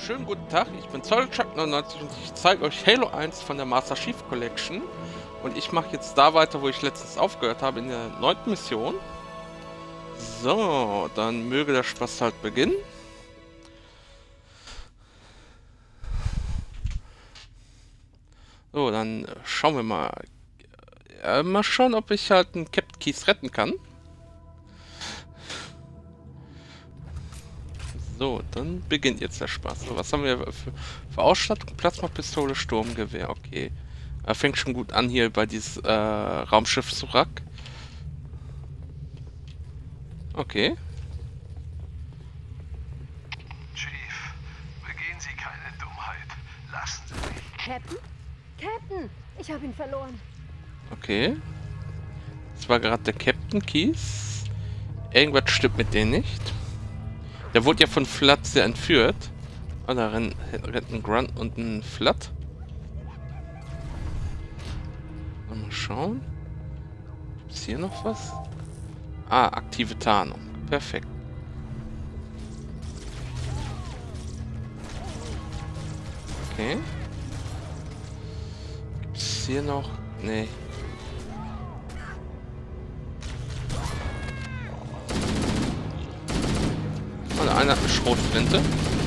Schönen guten Tag, ich bin Zollchuck99 und ich zeige euch Halo 1 von der Master Chief Collection. Und ich mache jetzt da weiter, wo ich letztens aufgehört habe, in der 9. Mission. So, dann möge der Spaß halt beginnen. So, dann schauen wir mal. Mal schauen, ob ich halt einen Captain Keyes retten kann. So, dann beginnt jetzt der Spaß. So, was haben wir für Ausstattung? Plasmapistole, Sturmgewehr, okay. Fängt schon gut an hier bei dieses Raumschiff Surak. Okay. Chief, begehen Sie keine Dummheit. Lassen Sie mich. Captain? Captain! Ich habe ihn verloren. Okay. Das war gerade der Captain Keyes. Irgendwas stimmt mit denen nicht. Der wurde ja von Flood sehr entführt. Oh, da rennt ein Grunt und ein Flood. Mal schauen. Ist hier noch was? Ah, aktive Tarnung. Perfekt. Okay. Gibt es hier noch? Nee. Oh, der eine hat eine Schrotflinte.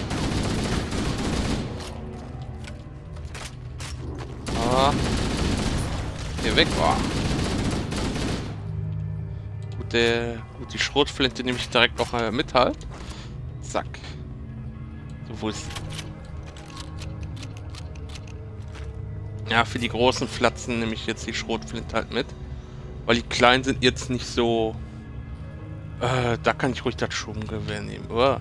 Ah. Hier weg war. Gut, die Schrotflinte nehme ich direkt noch mit halt. Zack. So, wo ist... Ja, für die großen Flatzen nehme ich jetzt die Schrotflinte halt mit. Weil die kleinen sind jetzt nicht so... da kann ich ruhig das Sturmgewehr nehmen. Oh.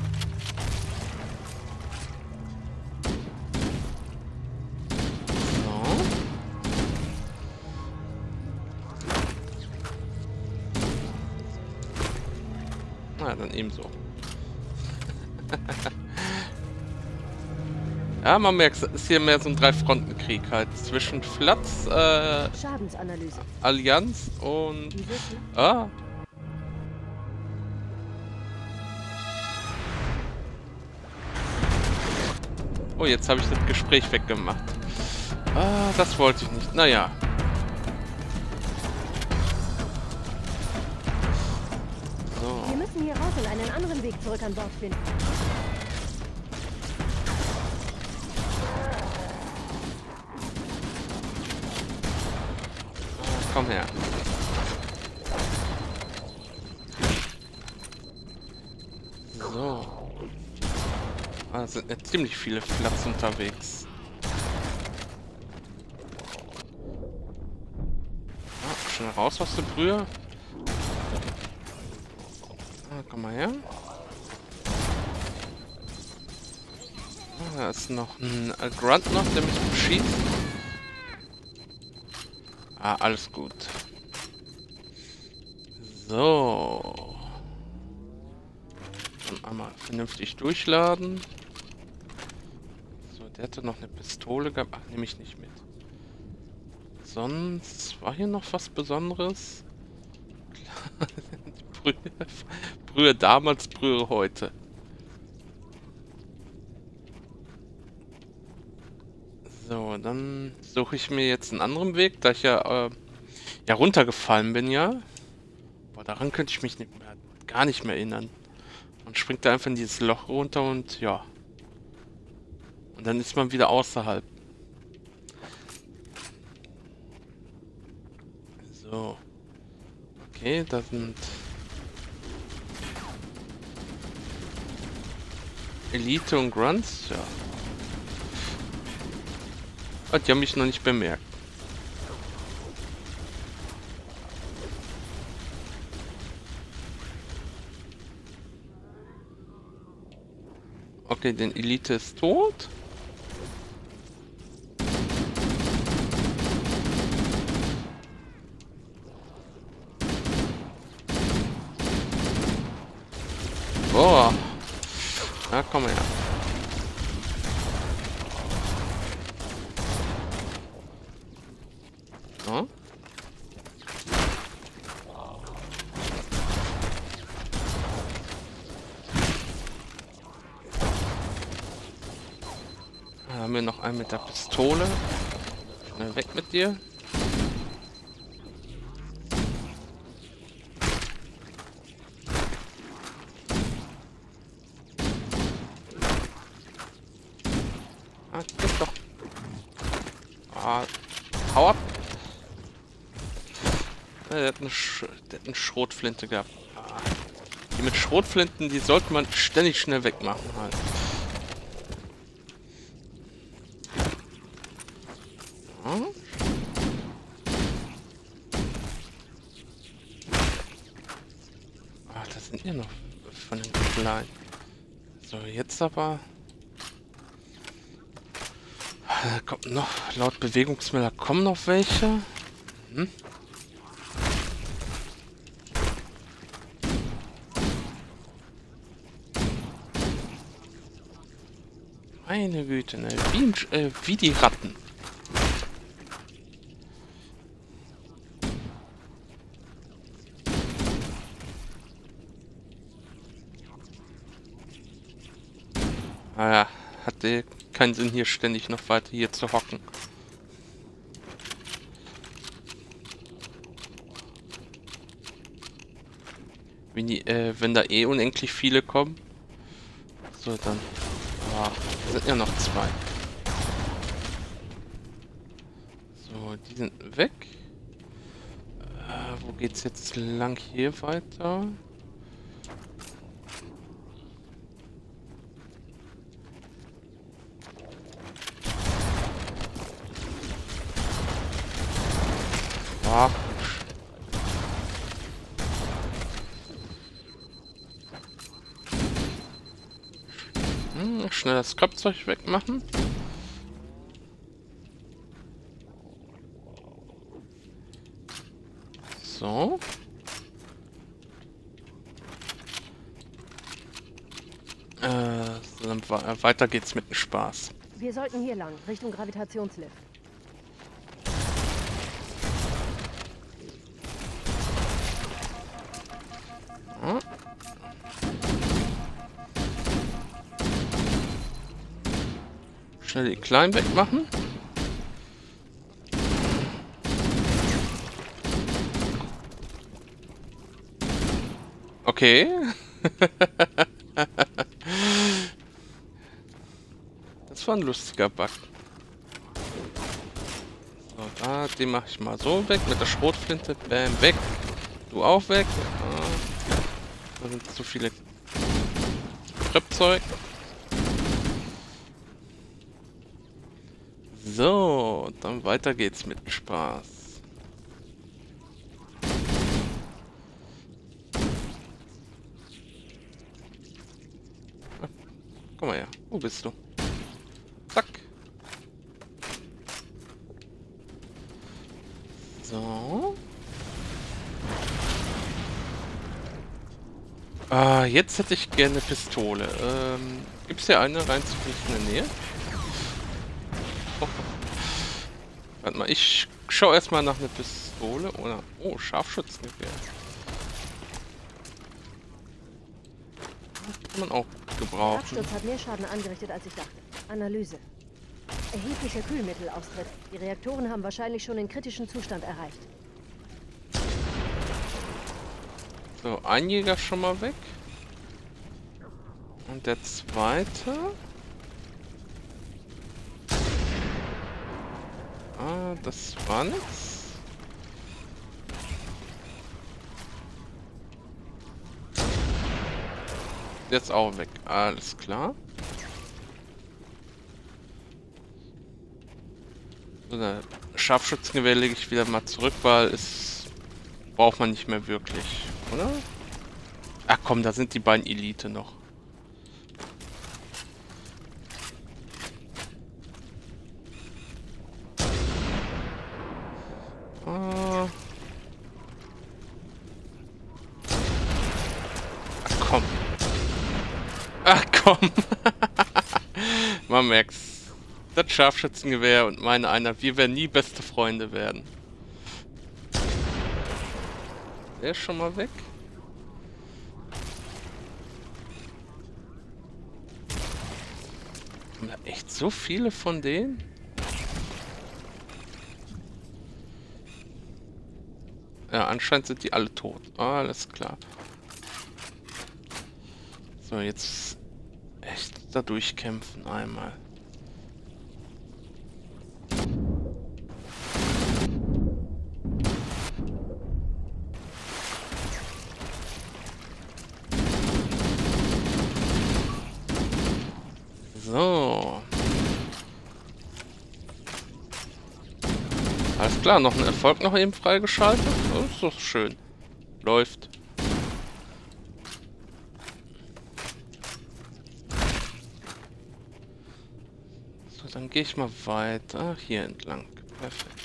Na, dann ebenso. Ja, man merkt, es ist hier mehr so ein Drei-Fronten-Krieg halt. Zwischen Flats, Schadensanalyse. Allianz und... Wie wissen? Ah. Oh, jetzt habe ich das Gespräch weggemacht. Ah, das wollte ich nicht. Naja. So. Wir müssen hier raus und einen anderen Weg zurück an Bord finden. Komm her. So. Ah, sind ja ziemlich viele Flats unterwegs. Ah, schnell raus aus der Brühe. Ah, komm mal her. Ah, da ist noch ein Grunt noch, der mich beschießt. Ah, alles gut. So. Dann einmal vernünftig durchladen. So, der hatte noch eine Pistole gehabt. Ach, nehme ich nicht mit. Sonst war hier noch was Besonderes. Brühe damals, Brühe heute. So, dann suche ich mir jetzt einen anderen Weg, da ich ja runtergefallen bin, ja. Boah, daran könnte ich mich gar nicht mehr erinnern. Man springt da einfach in dieses Loch runter und ja. Und dann ist man wieder außerhalb. So. Okay, da sind Elite und Grunts, ja. Oh, die haben mich noch nicht bemerkt. Okay, den Elite ist tot. Boah. Na, komm her. So. Dann haben wir noch einen mit der Pistole. Schnell weg mit dir. Ah, gib doch. Ah, hau ab. Der hat eine Schrotflinte gehabt. Ah. Die mit Schrotflinten, die sollte man ständig schnell wegmachen halt. Hm? Ah, das sind ja noch von den Kleinen. So, jetzt aber... Da kommt noch, laut Bewegungsmelder kommen noch welche. Mhm. Meine Güte, ne? Wie die Ratten. Naja, hatte keinen Sinn, hier ständig noch weiter hier zu hocken. Wenn da eh unendlich viele kommen. So, dann... Ah, sind ja noch 2. So, die sind weg. Wo geht's jetzt lang hier weiter? Ah. Schnell das Kopfzeug wegmachen. So. Dann weiter geht's mit dem Spaß. Wir sollten hier lang, Richtung Gravitationslift. Ja. Schnell die Kleinen wegmachen. Okay. Das war ein lustiger Bug. So, den mache ich mal so weg mit der Schrotflinte. Bam, weg. Du auch weg. Da sind zu viele Treppzeug. So, dann weiter geht's mit Spaß. Komm mal her. Wo bist du? Zack. So. Jetzt hätte ich gerne eine Pistole. Gibt's hier eine rein zufällig in der Nähe? Oh. Warte mal, ich schaue erstmal nach einer Pistole oder... Oh, Scharfschützengewehr. Kann man auch gebrauchen. Der Absturz hat mehr Schaden angerichtet, als ich dachte. Analyse. Erheblicher Kühlmittelaustritt. Die Reaktoren haben wahrscheinlich schon den kritischen Zustand erreicht. So, ein Jäger schon mal weg. Und der zweite. Ah, das war nichts. Jetzt auch weg. Alles klar. So, der Scharfschützengewehr lege ich wieder mal zurück, weil es braucht man nicht mehr wirklich, oder? Ach komm, da sind die beiden Elite noch. Ach komm. Ach komm. Man merkt's. Das Scharfschützengewehr und meine einer, wir werden nie beste Freunde werden. Der ist schon mal weg. Kommen da echt so viele von denen? Ja, anscheinend sind die alle tot. Alles klar. So, jetzt echt da durchkämpfen einmal. So. Alles klar, noch ein Erfolg noch eben freigeschaltet. Das ist doch schön. Läuft. So, dann gehe ich mal weiter. Hier entlang. Perfekt.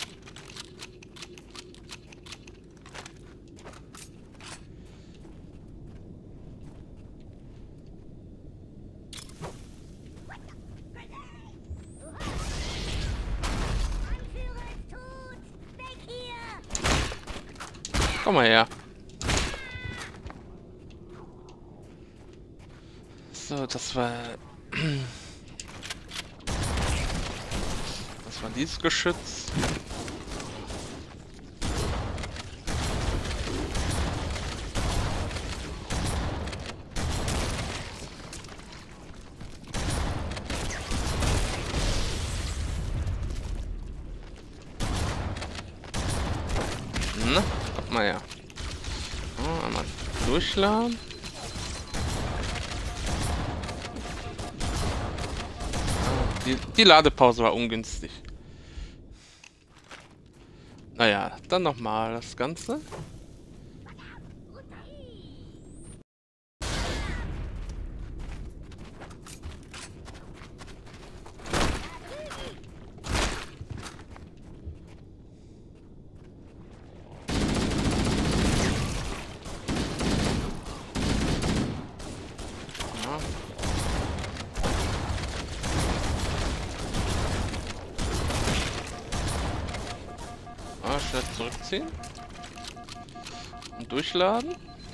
Komm mal her. So, das war dieses Geschütz. Na, guck mal her. So, einmal durchladen. Die Ladepause war ungünstig. Naja, dann nochmal das Ganze. Schnell zurückziehen. Und durchladen.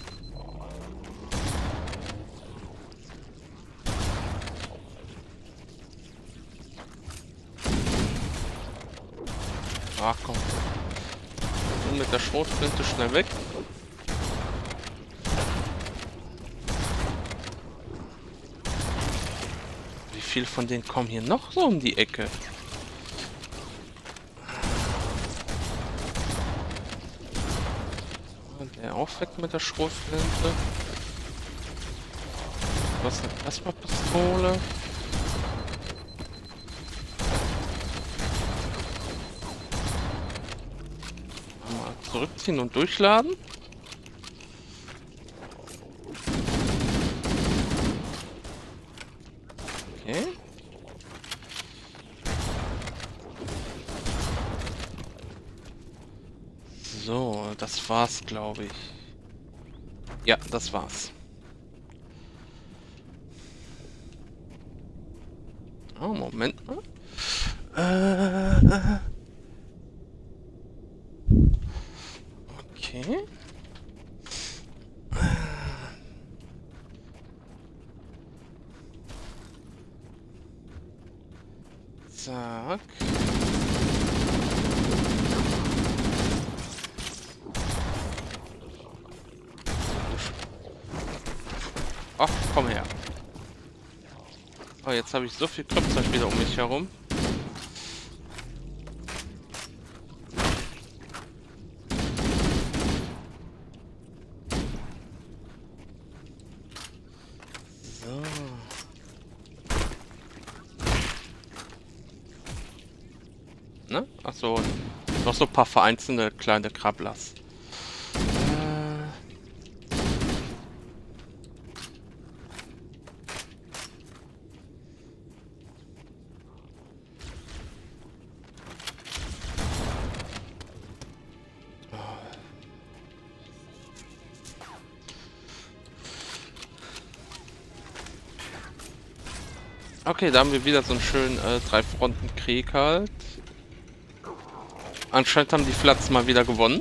Ach komm. Und mit der Schrotflinte schnell weg. Wie viel von denen kommen hier noch so um die Ecke? Der auch weg mit der Schrotflinte. Was ist eine Plasmapistole? Mal zurückziehen und durchladen. Okay. So, das war's, glaube ich. Ja, das war's. Oh, Moment mal. Okay. Zack. Ach, komm her. Oh, jetzt habe ich so viel Klopfzeug wieder um mich herum. So. Ne? Ach so. Noch so ein paar vereinzelte kleine Krabblers. Okay, da haben wir wieder so einen schönen Drei-Fronten-Krieg halt. Anscheinend haben die Flats mal wieder gewonnen.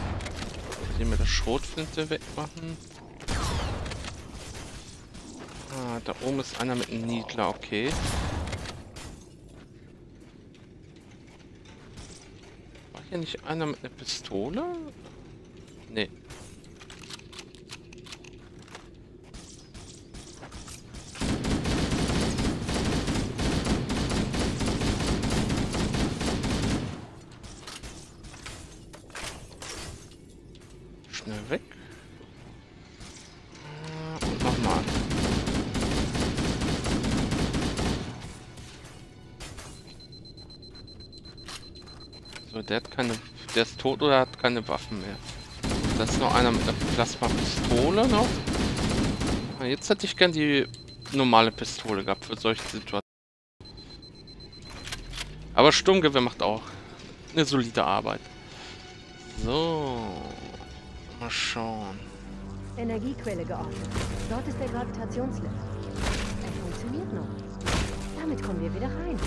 Hier mit der Schrotflinte wegmachen. Ah, da oben ist einer mit einem Niedler, okay. War hier nicht einer mit einer Pistole? Nee. Schnell weg. Und nochmal. So, der hat keine. Der ist tot oder hat keine Waffen mehr. Da ist noch einer mit einer Plasma-Pistole noch. Jetzt hätte ich gern die normale Pistole gehabt für solche Situationen. Aber Sturmgewehr macht auch eine solide Arbeit. So. Mal schauen. Energiequelle geordnet. Dort ist der Gravitationslift. Er funktioniert noch. Damit kommen wir wieder rein.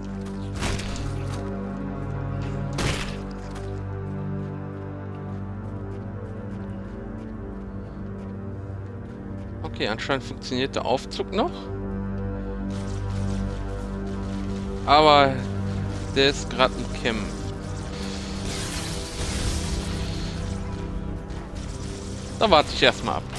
Okay, anscheinend funktioniert der Aufzug noch. Aber der ist gerade im Camp. Da warte ich erstmal ab.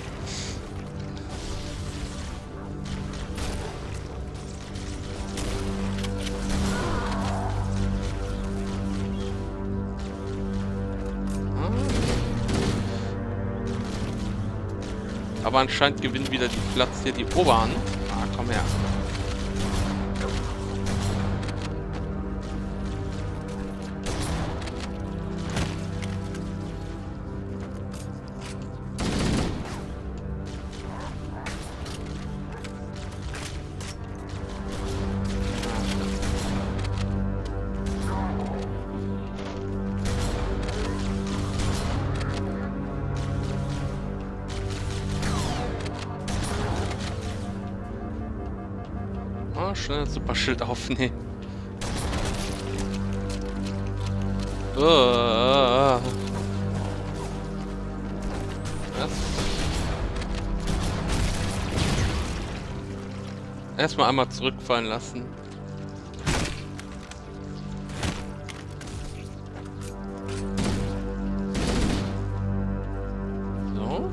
Aber anscheinend gewinnen wieder die Platz hier die Oberhand. Ah, komm her. Schnell ein Superschild aufnehmen. Erstmal einmal zurückfallen lassen. So.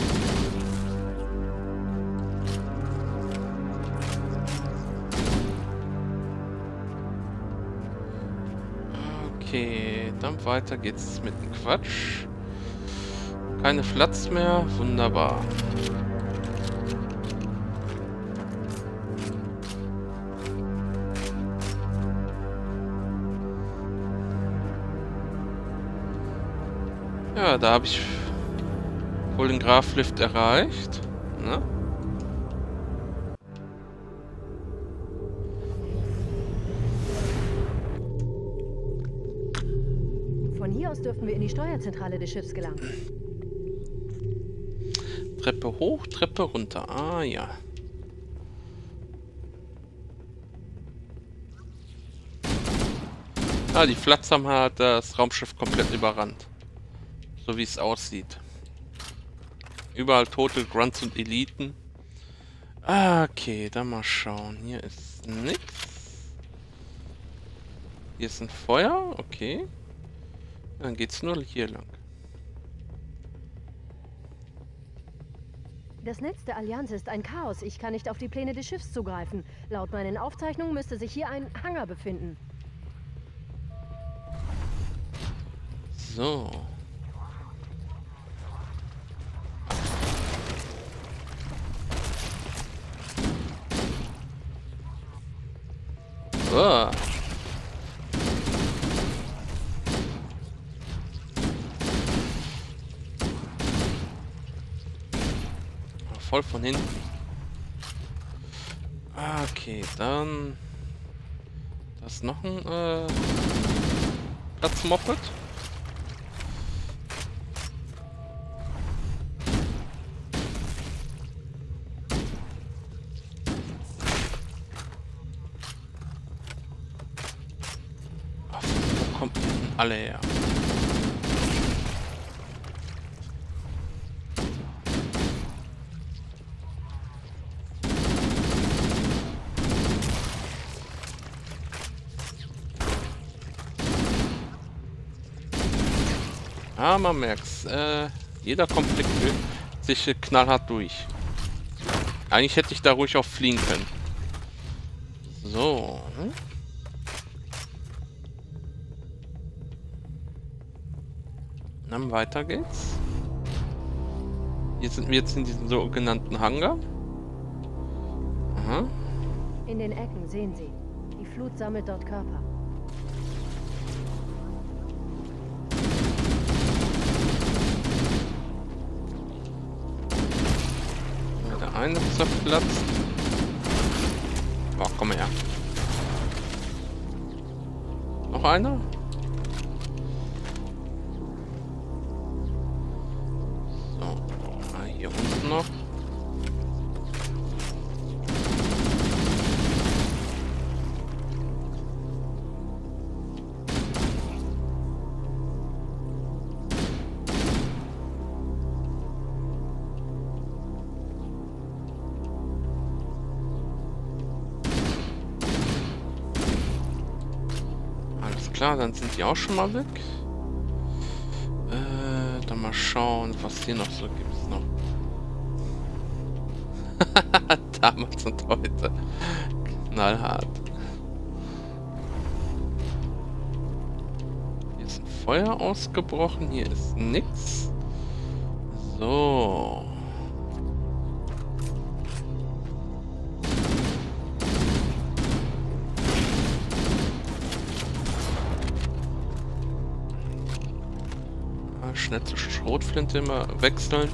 Okay, dann weiter geht's mit dem Quatsch. Keine Platz mehr, wunderbar. Ja, da habe ich wohl den Graflift erreicht. Ne? Von hier aus dürften wir in die Steuerzentrale des Schiffs gelangen. Treppe hoch, Treppe runter. Ah, ja. Ah, die Flats haben halt das Raumschiff komplett überrannt. So wie es aussieht. Überall tote Grunts und Eliten. Ah, okay, dann mal schauen. Hier ist nichts. Hier ist ein Feuer, okay. Dann geht's nur hier lang. Das Netz der Allianz ist ein Chaos. Ich kann nicht auf die Pläne des Schiffs zugreifen. Laut meinen Aufzeichnungen müsste sich hier ein Hangar befinden. So. Oh. Voll von hinten. Okay, dann... Das ist noch ein Platzmoped. Wo kommt denn alle her? Ja, man merkt's. Jeder Konflikt wirkt sich knallhart durch. Eigentlich hätte ich da ruhig auch fliehen können. So. Dann weiter geht's. Hier sind wir jetzt in diesem sogenannten Hangar. Aha. In den Ecken sehen Sie. Die Flut sammelt dort Körper. Der eine zerplatzt. Oh, komm her. Noch einer? So, hier unten noch. Klar, dann sind die auch schon mal weg. Dann mal schauen, was hier noch so gibt. Damals und heute. Knallhart. Hier ist ein Feuer ausgebrochen. Hier ist nix. So. Schnell zur Schrotflinte immer wechseln.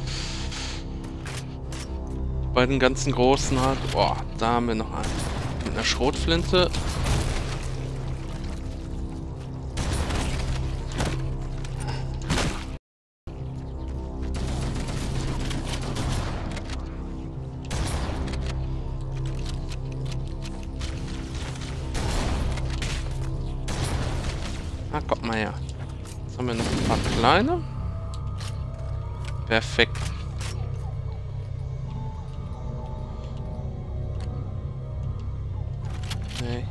Bei den ganzen großen halt. Boah, da haben wir noch einen. Mit einer Schrotflinte. Ah, kommt mal her. Haben wir noch ein paar kleine. Perfekt. Nee.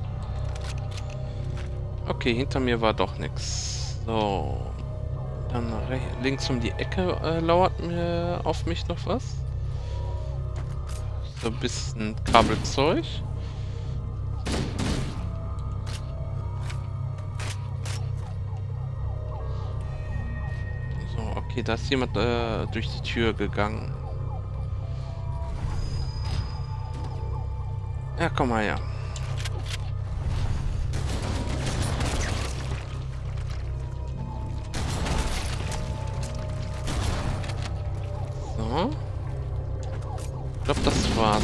Okay, hinter mir war doch nichts. So. Dann links um die Ecke lauert mir auf mich noch was. So ein bisschen Kabelzeug. Okay, da ist jemand durch die Tür gegangen. Ja, komm mal her. So. Ich glaube, das war's.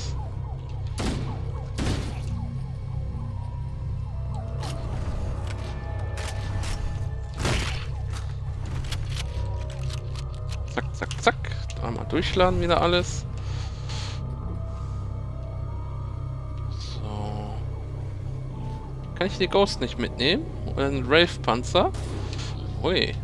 Zack, zack, zack. Dreimal durchladen wieder alles. So. Kann ich die Ghost nicht mitnehmen? Oder einen Wraith-Panzer? Ui.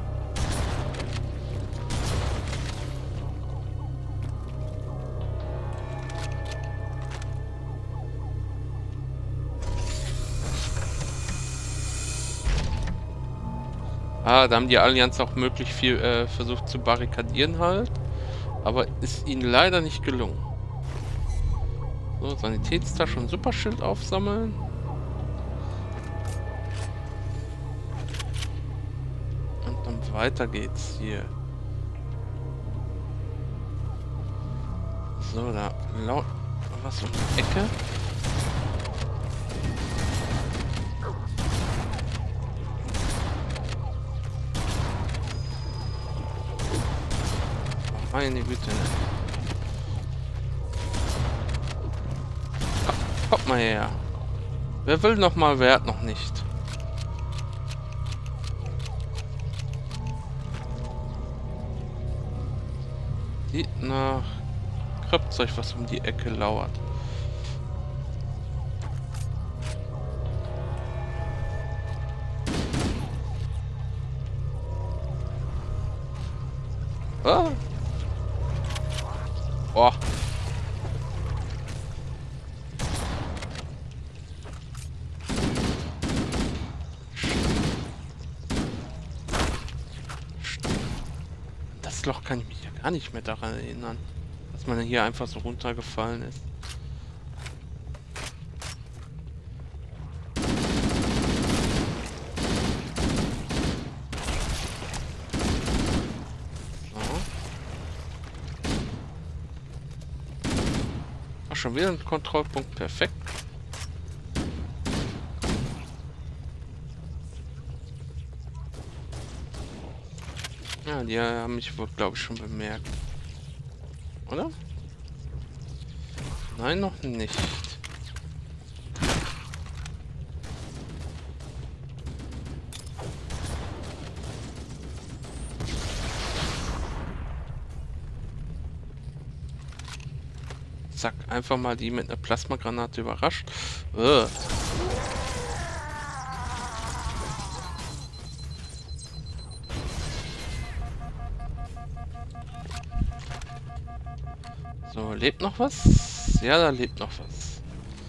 Ah, da haben die Allianz auch möglich viel versucht zu barrikadieren halt. Aber ist ihnen leider nicht gelungen. So, Sanitätstasche und Superschild aufsammeln. Und dann weiter geht's hier. So, da laut was um die Ecke. Meine Güte, ne? Kommt mal her. Wer will noch mal, wer hat noch nicht? Sieht nach Kreppzeug, was um die Ecke lauert. Ah. Boah. Loch kann ich mich ja gar nicht mehr daran erinnern, dass man hier einfach so runtergefallen ist. So. Ach, schon wieder ein Kontrollpunkt, perfekt. Ja, die haben mich wohl, glaube ich, schon bemerkt. Oder? Nein, noch nicht. Zack, einfach mal die mit einer Plasmagranate überrascht. So, lebt noch was? Ja, da lebt noch was.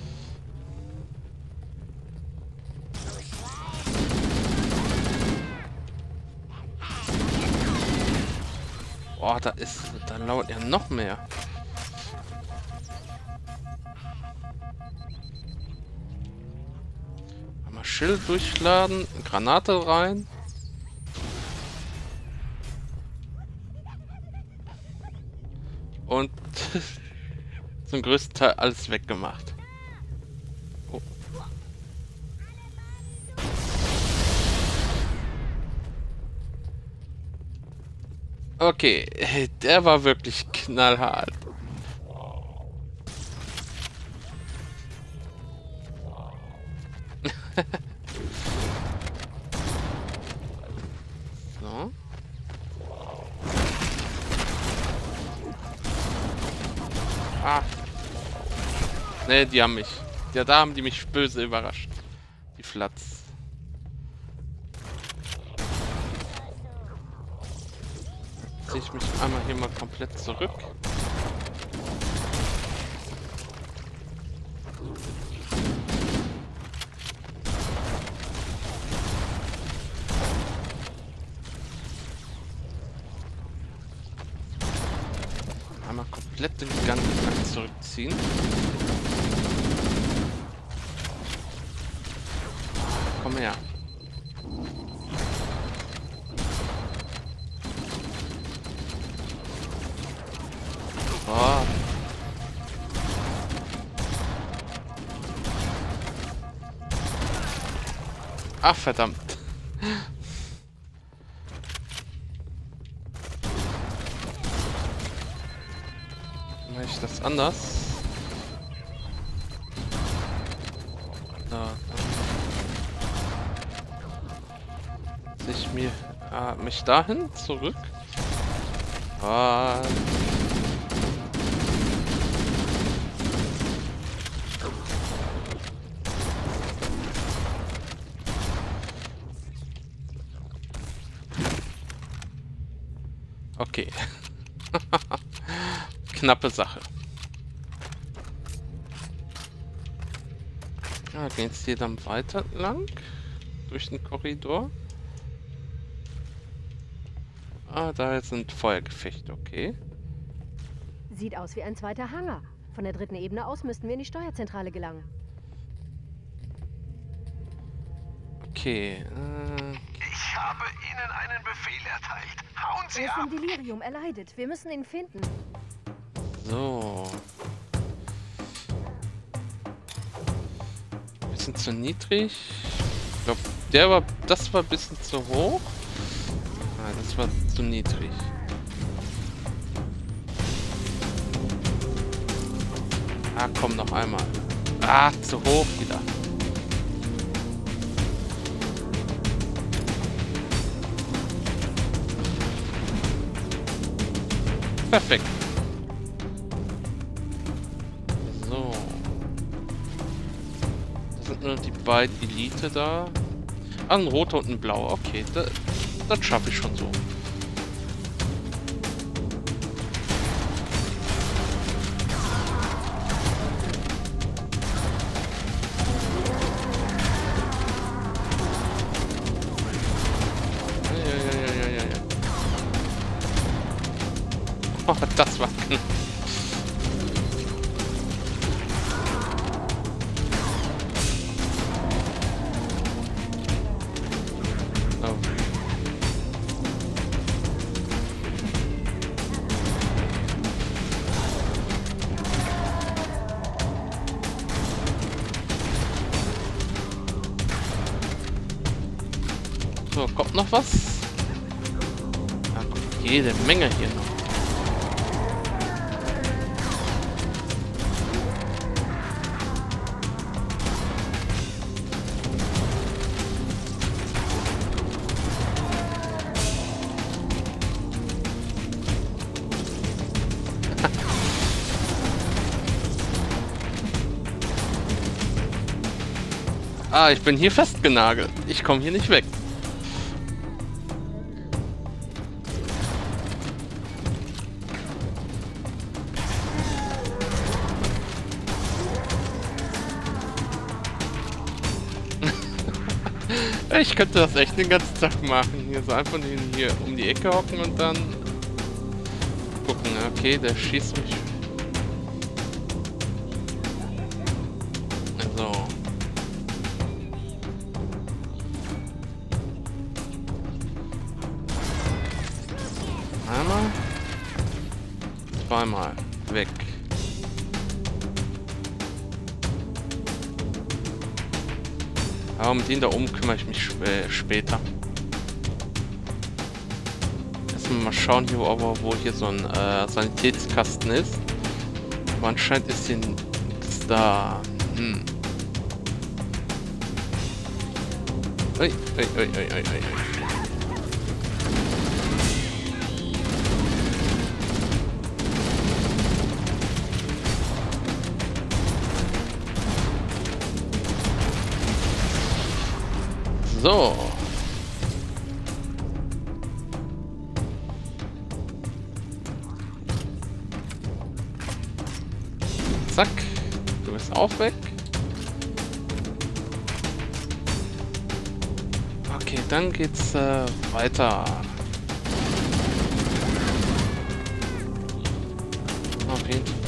Boah, da lauert ja noch mehr. Einmal Schild durchladen, Granate rein. Und zum größten Teil alles weggemacht. Oh. Okay, der war wirklich knallhart. So. Ah. Ne, die haben mich. Ja, da haben die mich böse überrascht. Die Flatz. Ziehe ich mich einmal hier mal komplett zurück. Einmal komplett den ganzen Gang zurückziehen. Komm her. Oh. Ach, verdammt. Mache ich das anders? Da, ziehe ich mir mich dahin zurück. Ah. Okay. Knappe Sache. Ja, gehen jetzt hier dann weiter lang durch den Korridor. Ah, da sind Feuergefechte, okay. Sieht aus wie ein zweiter Hangar. Von der 3. Ebene aus müssten wir in die Steuerzentrale gelangen. Okay, Ich habe Ihnen einen Befehl erteilt. Hauen Sie Er ist ab! im Delirium, er leidet. Wir müssen ihn finden. so. Bisschen zu niedrig. Ich glaube, das war ein bisschen zu hoch. Ah, das war zu niedrig. Ah, komm, noch einmal. Ah, zu hoch wieder. Perfekt. So. Das sind nur die beiden Elite da. Ah, ein roter und ein blauer. Okay, das schaffe ich schon so. Das war knapp. Oh. So, kommt noch was? Da kommt jede Menge hier noch. Ah, ich bin hier festgenagelt. Ich komme hier nicht weg. Ich könnte das echt den ganzen Tag machen. Hier so einfach hier um die Ecke hocken und dann gucken. Okay, der schießt mich. So. Einmal. Zweimal. Weg. Aber um den da oben kümmere ich mich später. Erstmal mal schauen hier, wo hier so ein Sanitätskasten ist. Aber anscheinend ist hier nichts da. Ui, ui, ui, ui, ui, ui. So. Zack. Du bist auch weg. Okay, dann geht's weiter. Auf jeden Fall.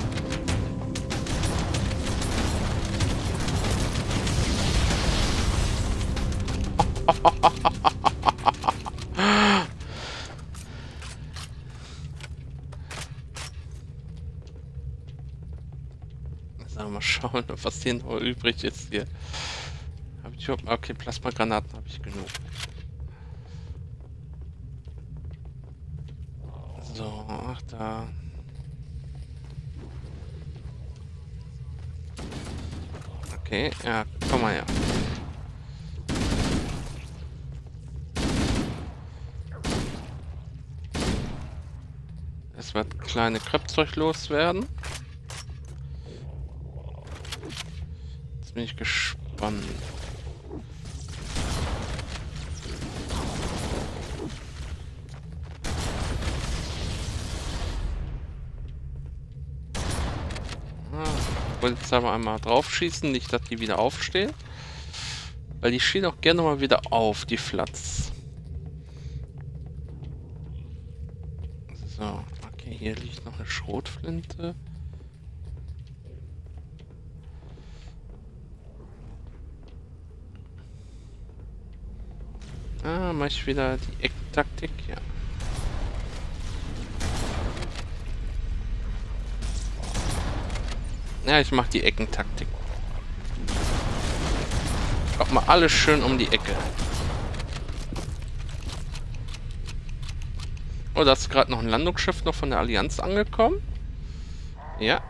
So, mal schauen, was hier noch übrig ist hier. Hab ich überhaupt... Okay, Plasmagranaten habe ich genug. So, ach da. Okay, ja, komm mal her. Es wird kleine Krebszeug loswerden. Jetzt bin ich gespannt. Ich wollte jetzt aber einmal drauf schießen, nicht, dass die wieder aufstehen. Weil die stehen auch gerne mal wieder auf, die Flats. So, okay, hier liegt noch eine Schrotflinte. Ah, mach ich wieder die Ecktaktik, ja. Ja, ich mache die Eckentaktik. Kommt mal alles schön um die Ecke. Oh, da ist gerade noch ein Landungsschiff noch von der Allianz angekommen. Ja.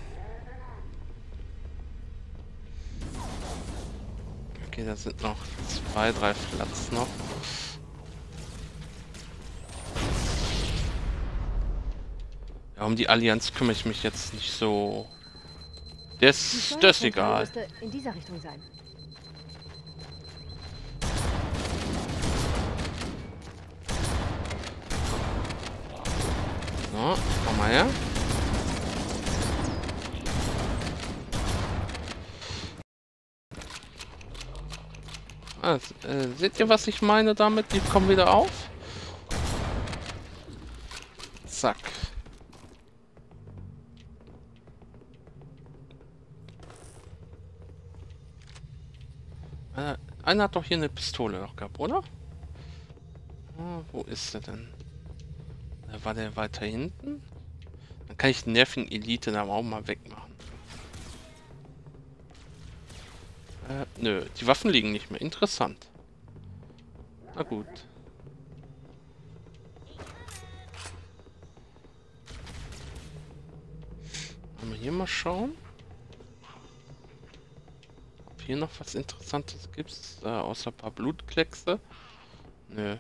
Okay, da sind noch 2, 3 Flats noch. Ja, um die Allianz kümmere ich mich jetzt nicht so. Das ist egal. Müsste in dieser Richtung sein. So, komm mal her. Ah, seht ihr, was ich meine damit? Die kommen wieder auf. Zack. Einer hat doch hier eine Pistole noch gehabt, oder? Wo ist er denn? War der weiter hinten? Dann kann ich den nervigen Elite da auch mal wegmachen. Nö, die Waffen liegen nicht mehr. Interessant. Na gut. Wollen wir hier mal schauen? Ob hier noch was Interessantes gibt, außer ein paar Blutkleckse. Nö.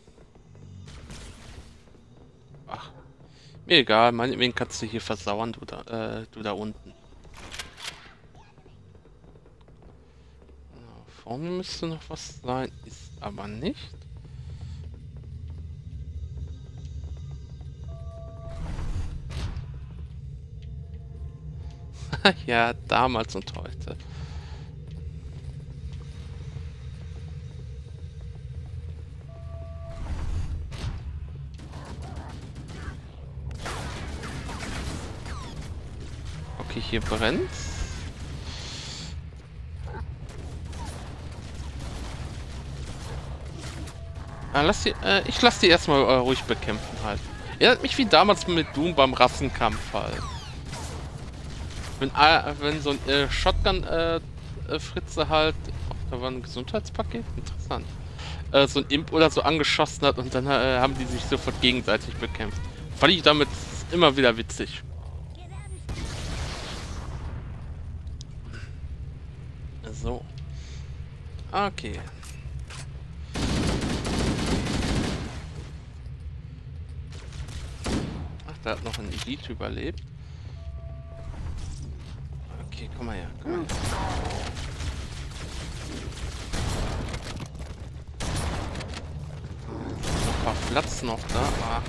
Ach. Mir egal, meinetwegen kannst du hier versauern, du da unten. Vorne müsste noch was sein, ist aber nicht. Ja, damals und heute. Okay, hier brennt's. Ich lass die erstmal ruhig bekämpfen halt. Erinnert mich wie damals mit Doom beim Rassenkampf halt. Wenn so ein Shotgun-Fritze halt, da war ein Gesundheitspaket, interessant, so ein Imp oder so angeschossen hat und dann haben die sich sofort gegenseitig bekämpft. Fand ich damit immer wieder witzig. So. Okay. Ach, da hat noch ein Elite überlebt. Okay, komm mal her, komm mal her. Noch ein paar Platz noch da. Ah.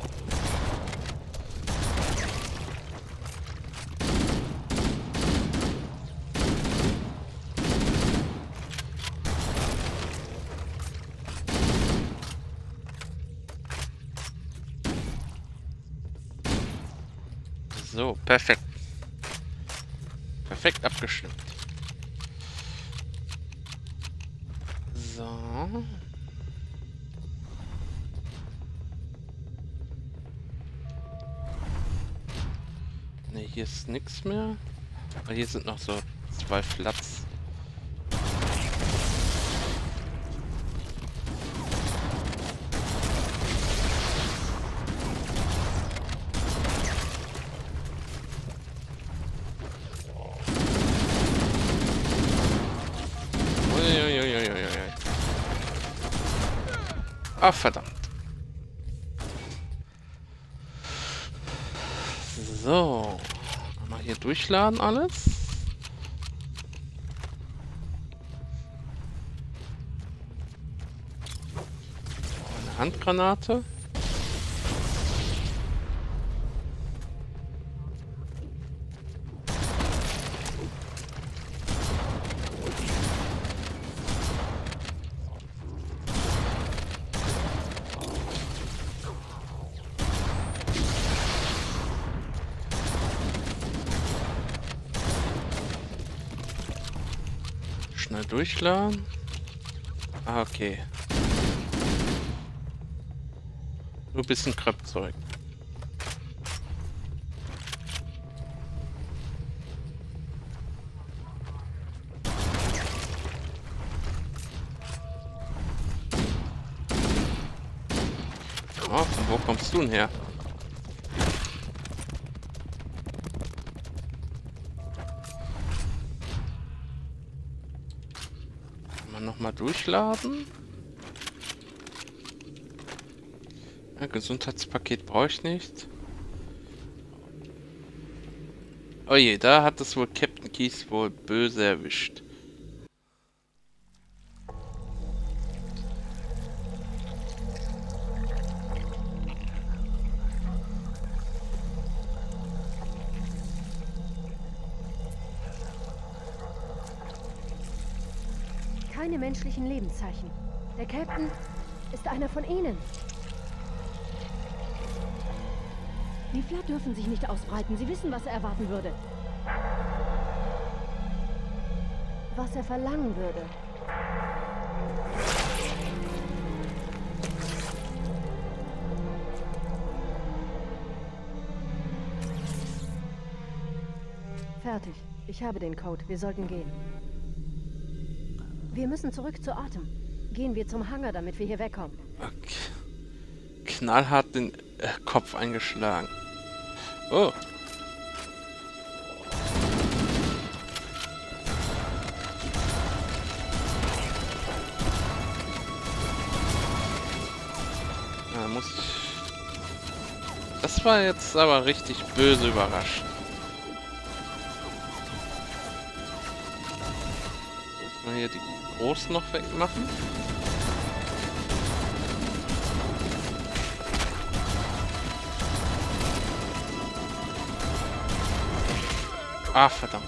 So, perfekt. Perfekt abgestimmt. So. Ne, hier ist nichts mehr. Aber hier sind noch so 2 Platz. Ah, verdammt. So. Mal hier durchladen alles. Eine Handgranate. Schnell durchladen. Ah, okay. Nur ein bisschen Kreppzeug. Oh, von wo kommst du denn her? Nochmal durchladen. Ja, Gesundheitspaket brauche ich nicht. Oh je, da hat es wohl Captain Keyes wohl böse erwischt. Keine menschlichen Lebenszeichen. Der Captain ist einer von ihnen. Die Flat dürfen sich nicht ausbreiten. Sie wissen, was er erwarten würde. Was er verlangen würde. Fertig. Ich habe den Code. Wir sollten gehen. Wir müssen zurück zu Atem. Gehen wir zum Hangar, damit wir hier wegkommen. Okay. Knallhart den Kopf eingeschlagen. Oh. Da muss ich... Das war jetzt aber richtig böse überrascht. Mal hier die Großen noch wegmachen. Ah, verdammt.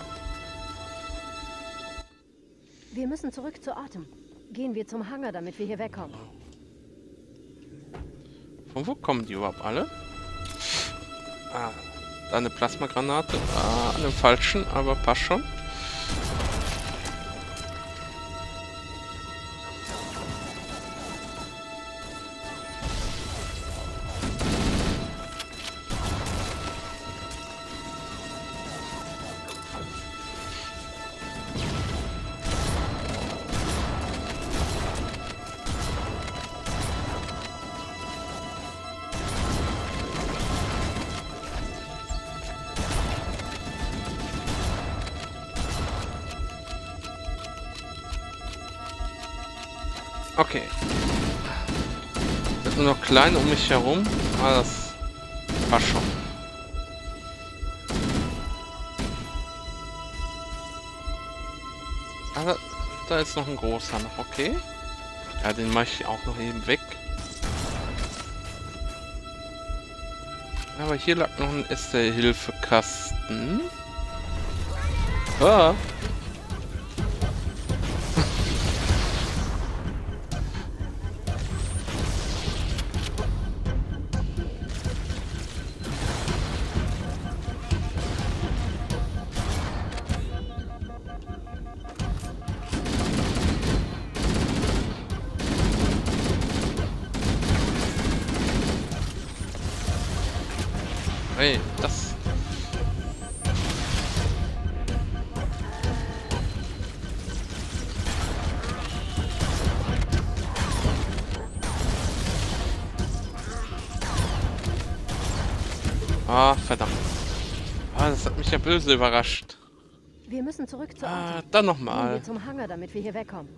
Wir müssen zurück zu Atem. Gehen wir zum Hangar, damit wir hier wegkommen. Von wo kommen die überhaupt alle? Ah, da eine Plasmagranate. Ah, an dem falschen, aber passt schon. Okay. Das sind nur noch kleine um mich herum. Aber das passt schon. Ah, da ist noch ein großer noch, okay. Ja, den mache ich auch noch eben weg. Aber hier lag noch ein Hilfekasten. Ah. Hey, das... Ah, verdammt. Ah, das hat mich ja böse überrascht. Wir müssen zurück zu Ah, Atem. dann Gehen nochmal. wir zum Hangar, damit wir hier wegkommen.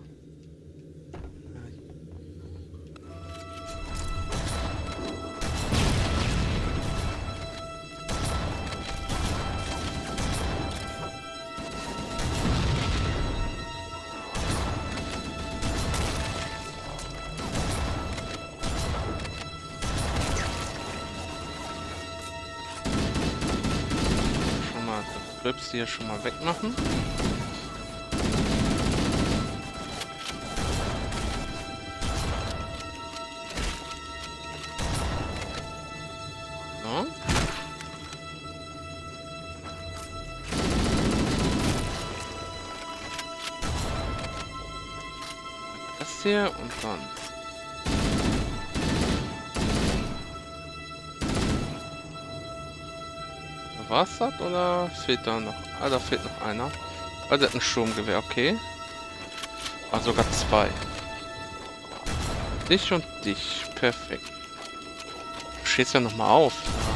Schon mal die Grips hier schon mal wegmachen. So. Das hier und dann. War's das oder fehlt da noch? Ah, da fehlt noch einer. Ah, der hat ein Sturmgewehr, okay. Ah, sogar zwei. Dich und dich, perfekt. Du stehst ja nochmal auf.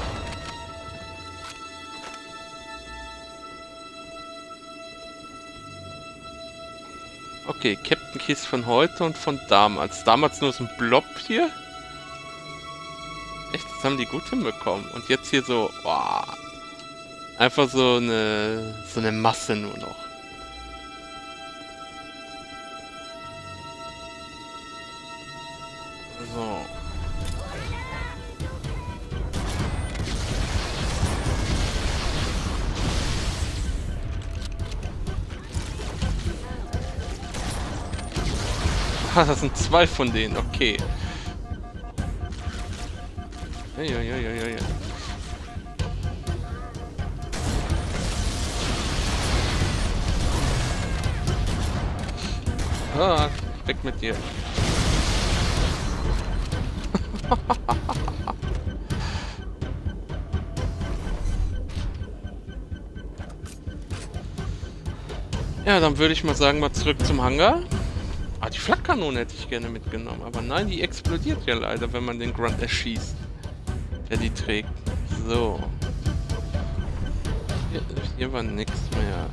Okay, Captain Keys von heute und von damals. Damals nur so ein Blob hier. Echt, das haben die gut hinbekommen. Und jetzt hier so, boah. Einfach so eine Masse nur noch. So. Ah, das sind zwei von denen, okay. Ja. Ah, weg mit dir. Ja, dann würde ich mal sagen, mal zurück zum Hangar. Ah, die Flakkanone hätte ich gerne mitgenommen. Aber nein, die explodiert ja leider, wenn man den Grunt erschießt. Der die trägt. So. Hier war nichts mehr.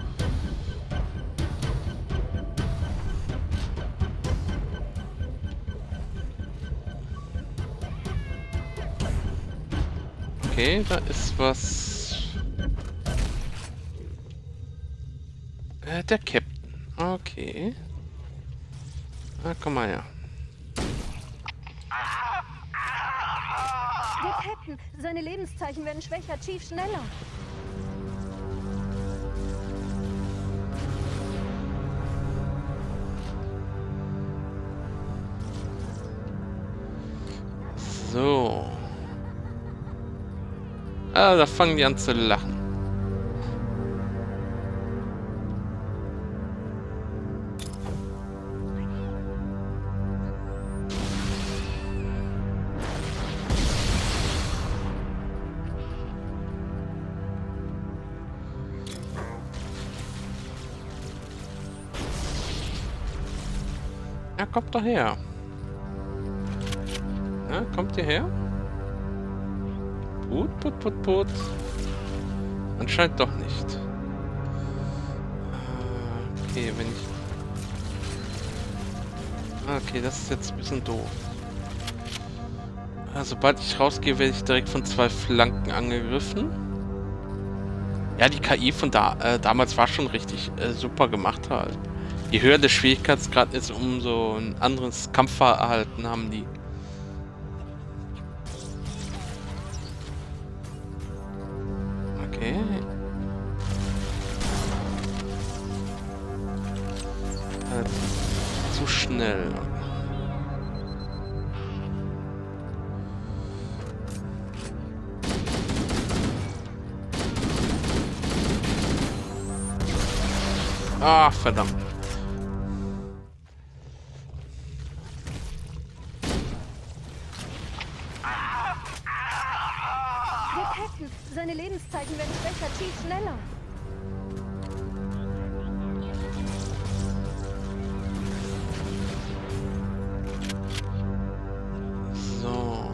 Okay, da ist was. Der Captain. Okay. Ah, komm mal her. Der Captain! Seine Lebenszeichen werden schwächer. Chief, schneller! So. Ah, da fangen die an zu lachen. Ja, kommt doch her. Ja, kommt ihr her? Put. Anscheinend doch nicht. Okay, wenn ich... Okay, das ist jetzt ein bisschen doof. Sobald ich rausgehe, werde ich direkt von 2 Flanken angegriffen. Ja, die KI von damals war schon richtig super gemacht halt. Je höher der Schwierigkeitsgrad ist, umso ein anderes Kampfverhalten haben die. Okay. Zu schnell. Ah, verdammt. Der Captain! Seine Lebenszeichen werden schwächer. Chief, schneller! So.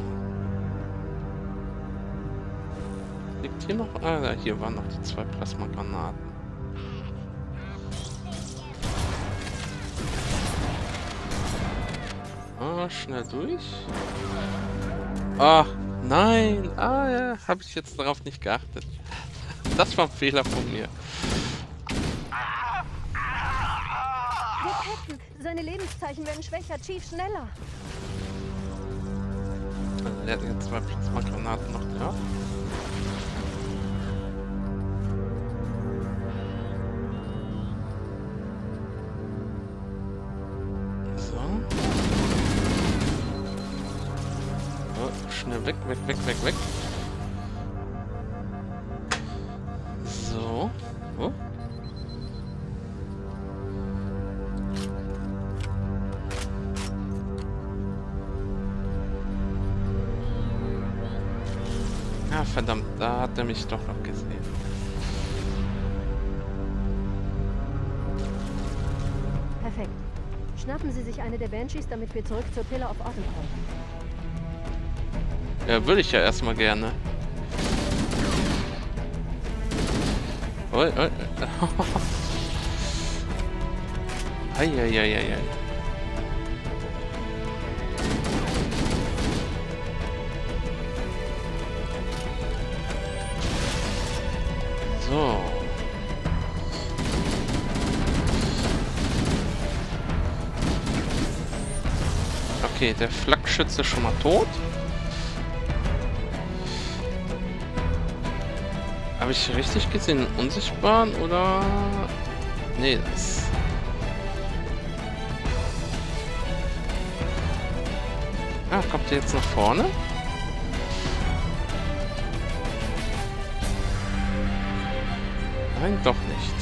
Liegt hier noch? Ah, hier waren noch die 2 Plasmagranaten. Schnell durch. Ach, nein. Ah ja, habe ich jetzt darauf nicht geachtet. Das war ein Fehler von mir. Der Captain! Seine Lebenszeichen werden schwächer. Chief, schneller! Also der hat jetzt 2 Plasmagranaten noch da. Schnell weg. So. Oh. Ah, verdammt, da hat er mich doch noch gesehen. Perfekt. Schnappen Sie sich eine der Banshees, damit wir zurück zur Pillar of Autumn kommen. Ja, würde ich ja erstmal gerne. Oi. Eieieiei. So. Okay, der Flakschütze ist schon mal tot. Habe ich richtig gesehen? Unsichtbaren oder... Nee, das... Ah, kommt ihr jetzt nach vorne? Nein, doch nicht.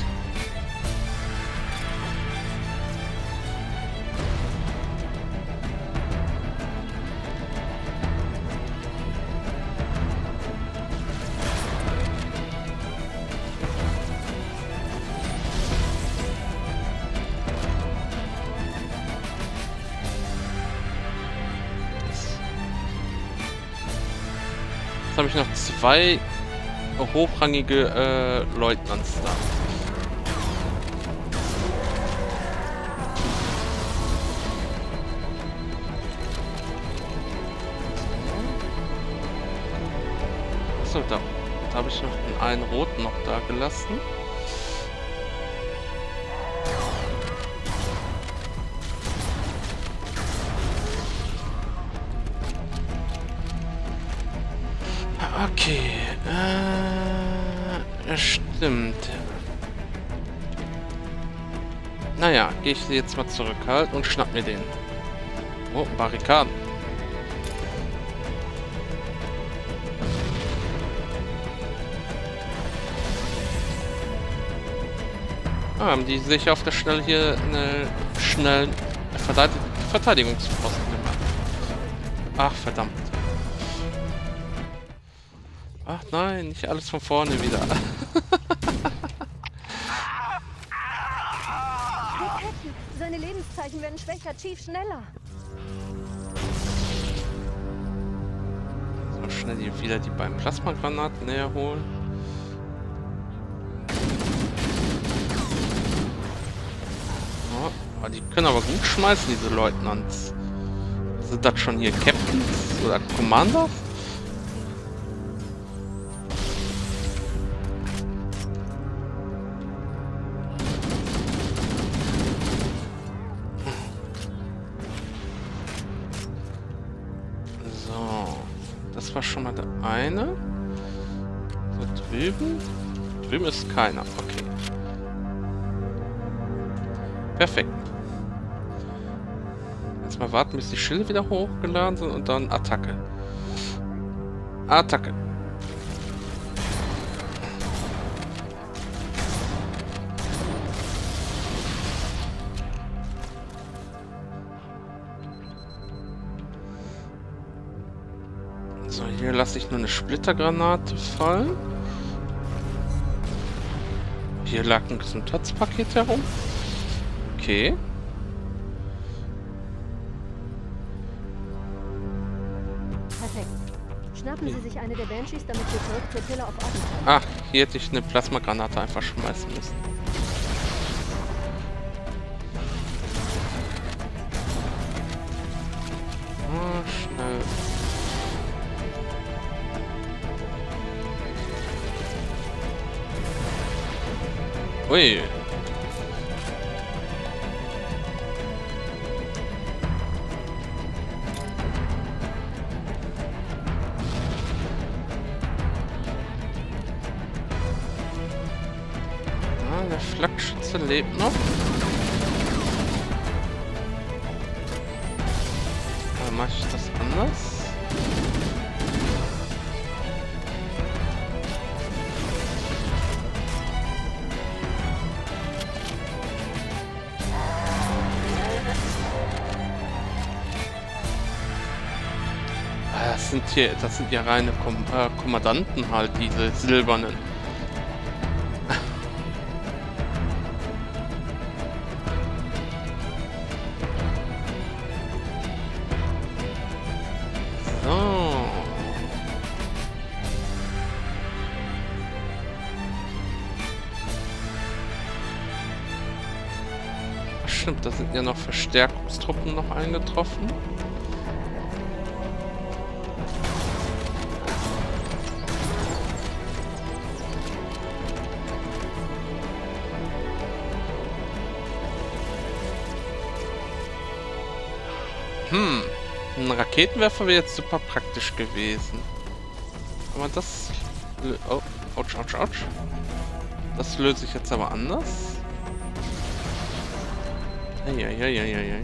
habe ich noch 2 hochrangige Leutnants da. Achso, da habe ich noch den einen roten noch da gelassen. Okay, stimmt. Naja, gehe ich jetzt mal zurück halt und schnapp mir den. Oh, Barrikaden. Haben die sich auf der Stelle hier eine schnellen Verteidigungsposten gemacht. Ach, verdammt. Ach nein, nicht alles von vorne wieder. Seine Lebenszeichen werden schwächer, Chief, schneller. So schnell wieder die beiden Plasmagranaten näher holen. Oh, die können aber gut schmeißen, diese Leutnants. Sind das schon hier Captains oder Commanders? Das war schon mal der eine. So drüben. Drüben ist keiner. Okay. Perfekt. Jetzt mal warten, bis die Schilde wieder hochgeladen sind und dann Attacke. Attacke. So, hier lasse ich nur eine Splittergranate fallen. Hier lag ein Gesundheitspaket herum. Okay. Perfekt. Schnappen Sie sich eine der Banshees, damit wir zurück zur Pillar of Autumn kommen. Ach, hier hätte ich eine Plasmagranate einfach schmeißen müssen. Oh, schnell. Ui. Ah, der Flakschütze lebt noch. Dann mache ich das anders. Das sind ja reine Kommandanten halt, diese silbernen. So. Stimmt, da sind ja noch Verstärkungstruppen noch eingetroffen. Ein Raketenwerfer wäre jetzt super praktisch gewesen. Aber das... Oh, ouch, ouch, ouch. Das löse ich jetzt aber anders. Eieieiei.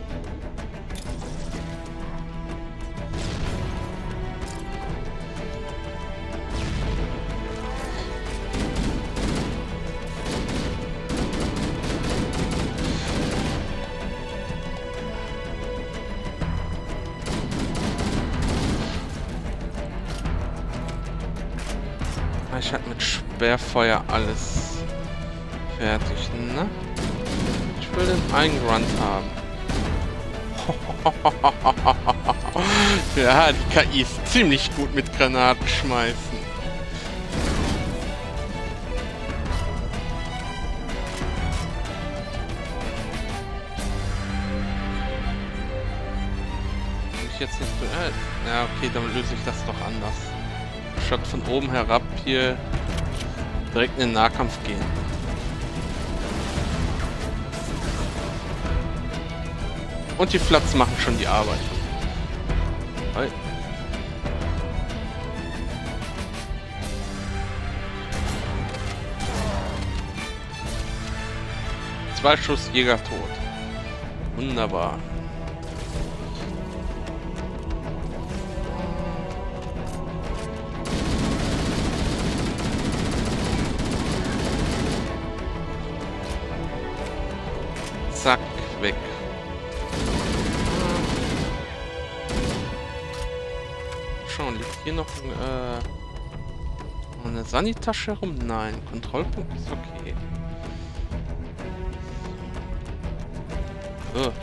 Ich hatte mit Sperrfeuer alles fertig, ne? Ich will den einen Grunt haben. Ja, die KI ist ziemlich gut mit Granaten schmeißen. Ich jetzt nicht... Ja, okay, dann löse ich das doch anders. Statt von oben herab hier direkt in den Nahkampf gehen. Und die Flats machen schon die Arbeit. Hey. 2 Schuss, Jäger tot. Wunderbar. Zack, weg. Schauen, liegt hier noch eine Sanitasche rum? Nein, Kontrollpunkt ist okay. So.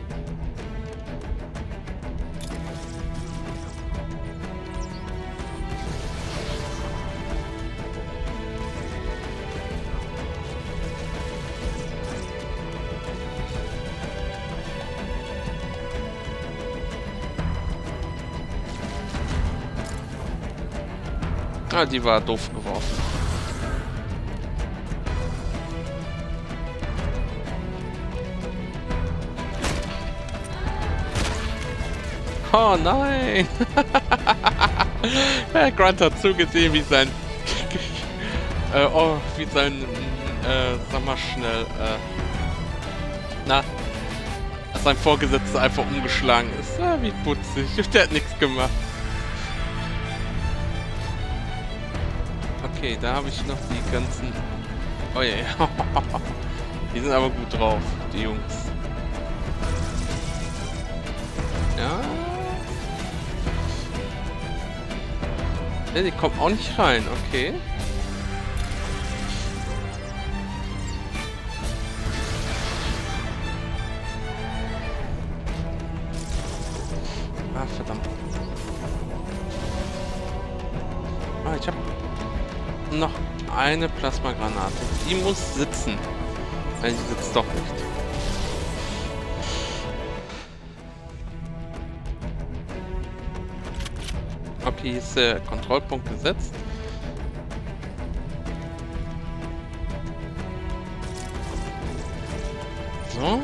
Ah, die war doof geworfen. Oh nein! Grant hat zugesehen, wie sein... wie sein... sag mal schnell... sein Vorgesetzter einfach umgeschlagen ist. Ah, wie putzig. Der hat nichts gemacht. Okay, da habe ich noch die ganzen... Oh ja, yeah. Die sind aber gut drauf, die Jungs. Ja. Ne, die kommen auch nicht rein, okay. Ah, verdammt. Ah, ich habe noch eine Plasmagranate. Die muss sitzen. Nein, die sitzt doch nicht. Okay, hier ist der Kontrollpunkt gesetzt. So.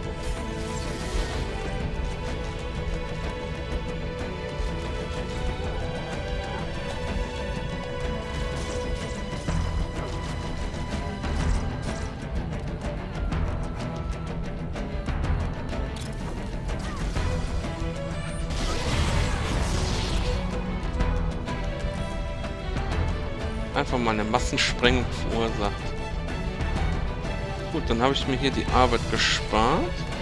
Einfach mal eine Massensprengung verursacht. Gut, dann habe ich mir hier die Arbeit gespart.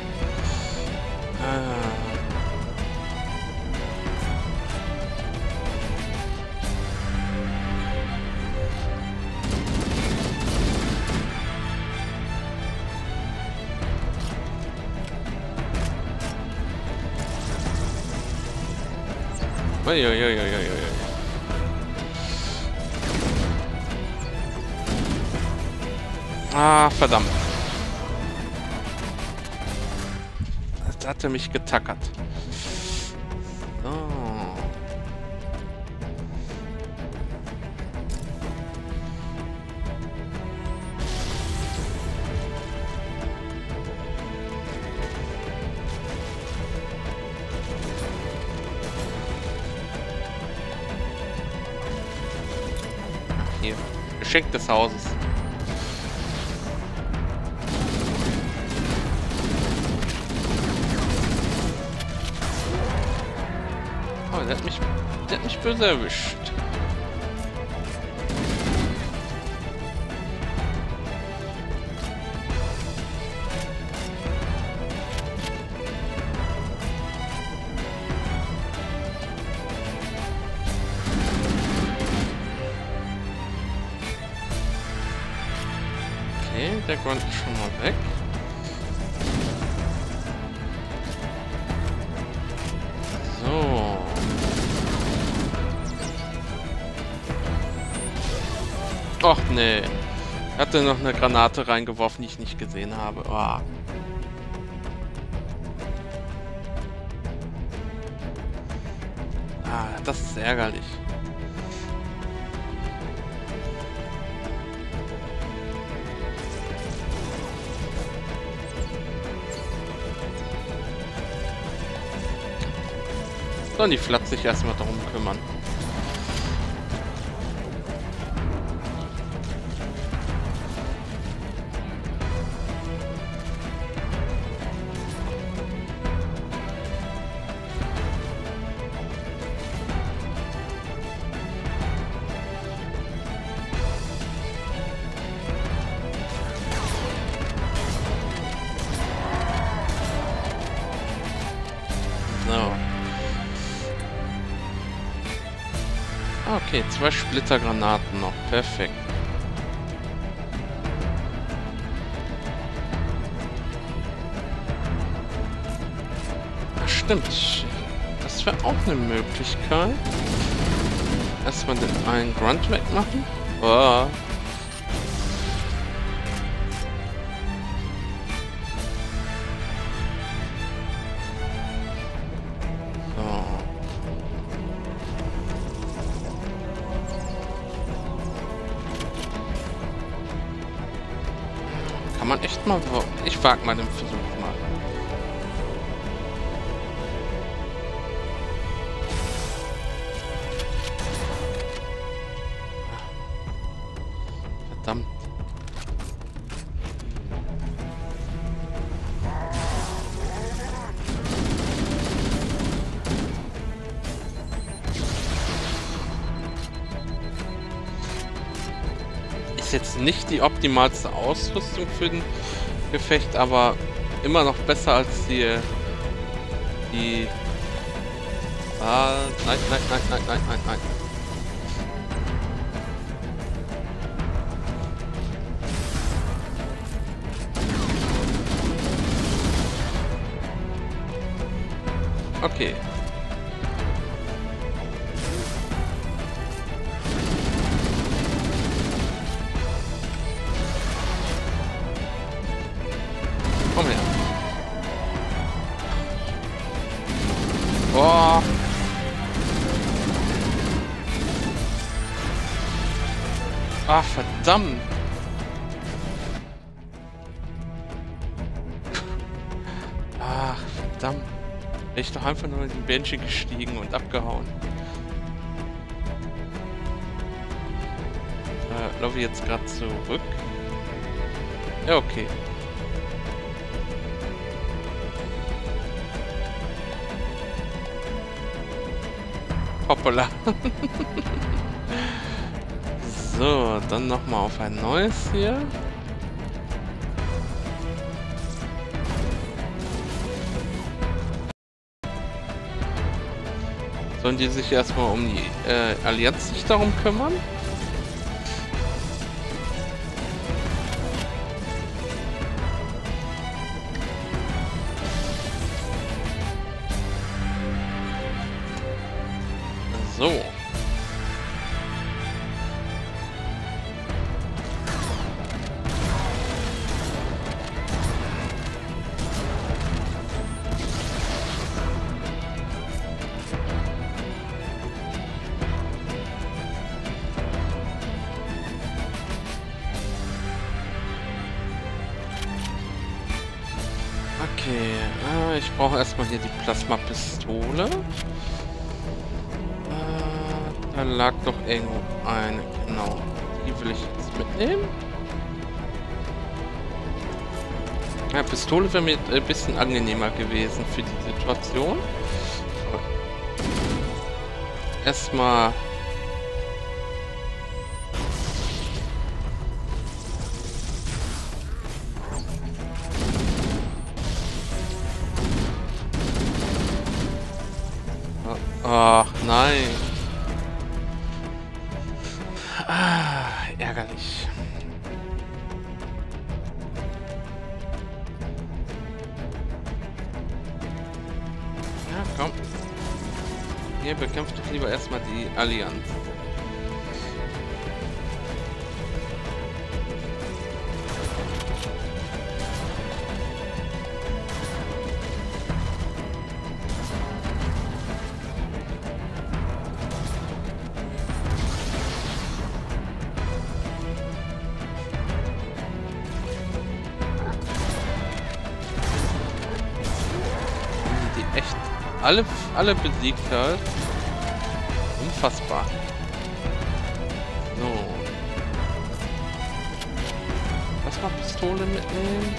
Uiuiuiuiui. Ah, verdammt. Da hat er mich getackert. So. Hier. Geschenk des Hauses. Der hat mich böse erwischt. Okay, der Grunt ist schon mal weg. So. Och nee. Er hatte noch eine Granate reingeworfen, die ich nicht gesehen habe. Oh. Das ist ärgerlich. Sollen die Flatz sich erstmal darum kümmern. So. Okay, 2 Splittergranaten noch. Perfekt. Ach, stimmt. Das wäre auch eine Möglichkeit. Erstmal den einen Grunt wegmachen. Oh. Kann man echt mal... Ich wag mal den Versuch mal. Verdammt. Ist jetzt nicht die optimalste Ausrüstung für den Gefecht, aber immer noch besser als die... Ah, nein, nein, nein, nein, nein, nein, nein. Okay. Komm her. Oh. Ach, verdammt. Ach, verdammt. Wäre ich doch einfach nur in den Banshee gestiegen und abgehauen. Laufe ich jetzt gerade zurück? Ja, okay. Hoppala. So, dann nochmal auf ein neues hier. Sollen die sich erstmal um die Allianz sich darum kümmern? So. Okay, ich brauche erstmal hier die Plasmapistole. Da lag doch irgendwo eine, genau. Die will ich jetzt mitnehmen. Ja, Pistole wäre mir ein bisschen angenehmer gewesen für die Situation. Erstmal... Ach, nein. Ah, ärgerlich. Ja, komm. Nee, bekämpft doch lieber erstmal die Allianz. Die echt alle besiegt halt. Unfassbar. So. Lass mal Pistole mitnehmen.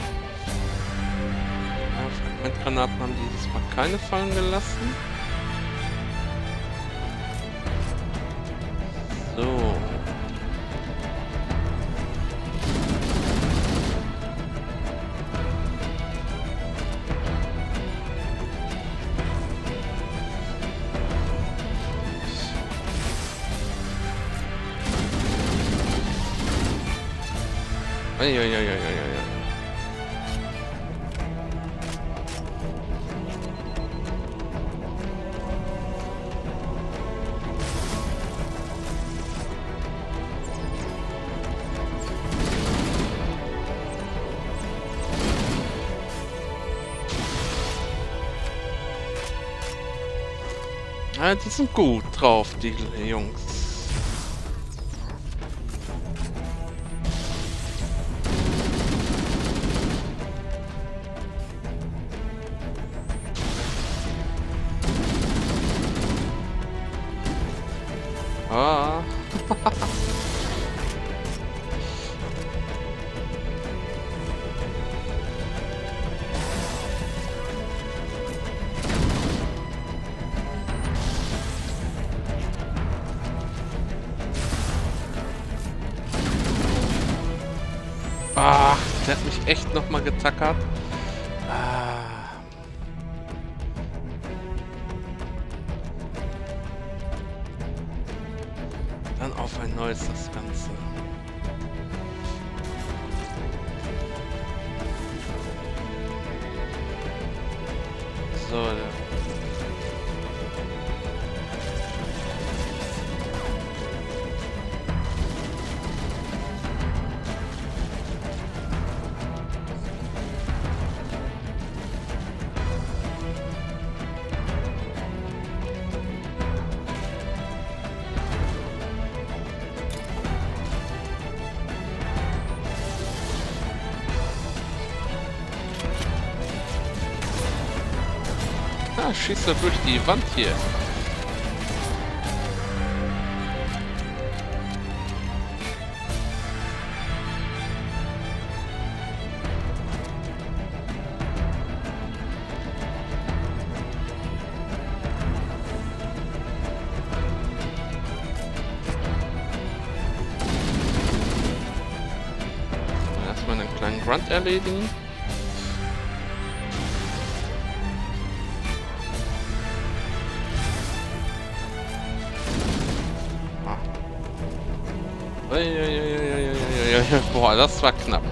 Ja, Fragmentgranaten haben dieses Mal keine fallen gelassen. So. Eieieiei. Ah, die sind gut drauf, die Jungs. Ah. Ach, der hat mich echt noch mal getackert. Ah. Dann auf ein neues das Ganze. So. Ah, schießt er durch die Wand hier. Erstmal einen kleinen Grunt erledigen. Boah, das war knapp.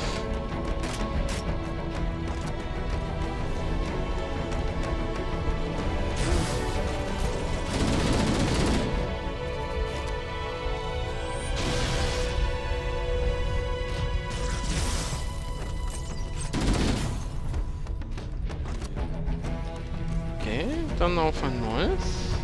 Okay, dann auf ein neues.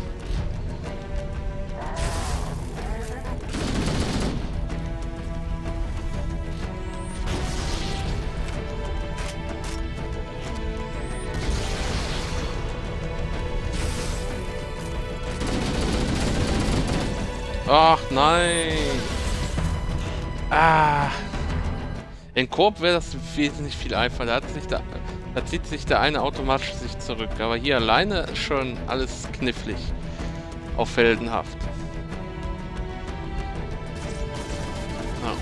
Ach nein! Ah! In Koop wäre das wesentlich viel einfacher. Da zieht sich der eine automatisch sich zurück. Aber hier alleine ist schon alles knifflig. Auf heldenhaft. Ah.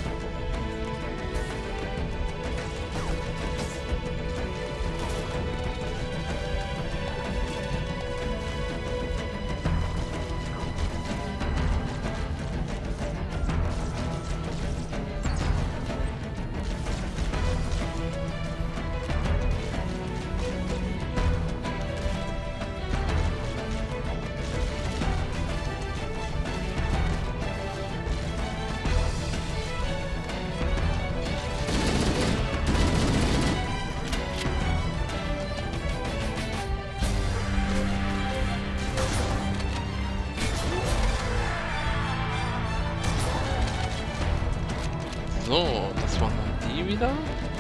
wieder.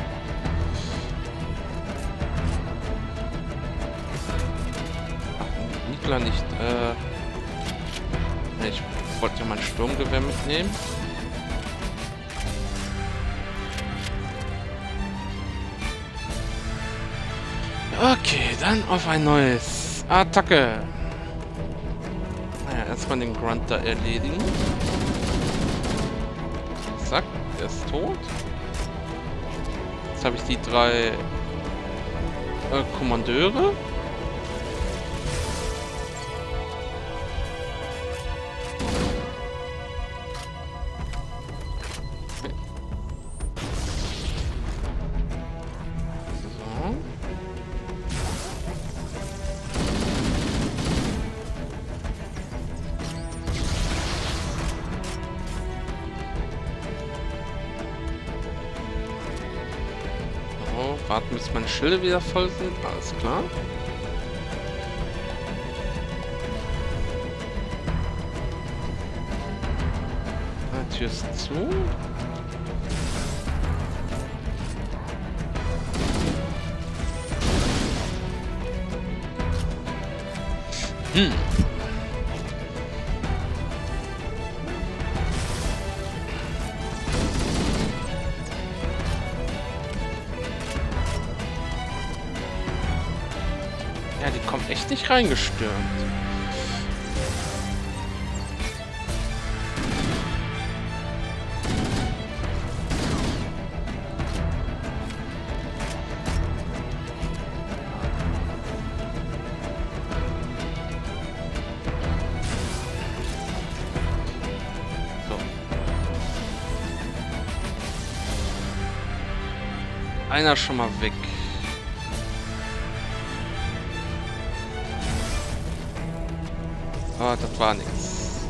Ach, Nigla nicht. Ich wollte ja mein Sturmgewehr mitnehmen. Okay, dann auf ein neues. Attacke! Naja, erstmal den Grunt da erledigen. Zack, der ist tot. Jetzt habe ich die 3 Kommandeure. Warten, bis meine Schilde wieder voll sind. Alles klar. Die Tür ist zu. Ja, die kommt echt nicht reingestürmt. So. Einer schon mal weg. Ah, das war nichts.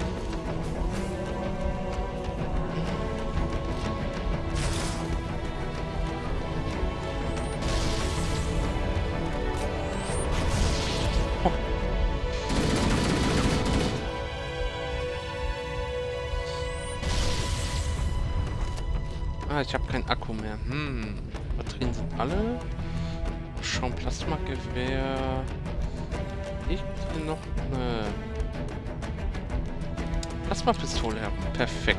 Oh. Ah, ich habe keinen Akku mehr. Batterien sind alle. Schon Plasmagewehr. Ich hier noch eine Plasmapistole haben. Perfekt.